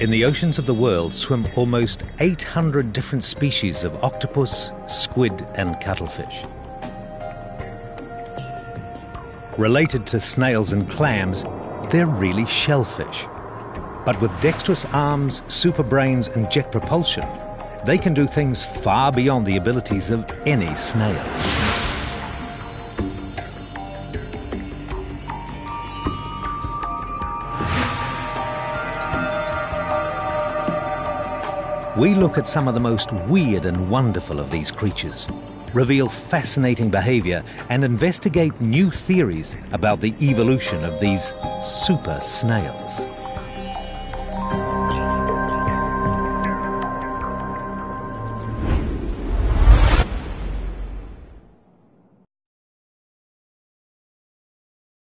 In the oceans of the world swim almost 800 different species of octopus, squid and cuttlefish. Related to snails and clams, they're really shellfish. But with dexterous arms, super brains and jet propulsion, they can do things far beyond the abilities of any snail. We look at some of the most weird and wonderful of these creatures, reveal fascinating behavior and investigate new theories about the evolution of these super snails.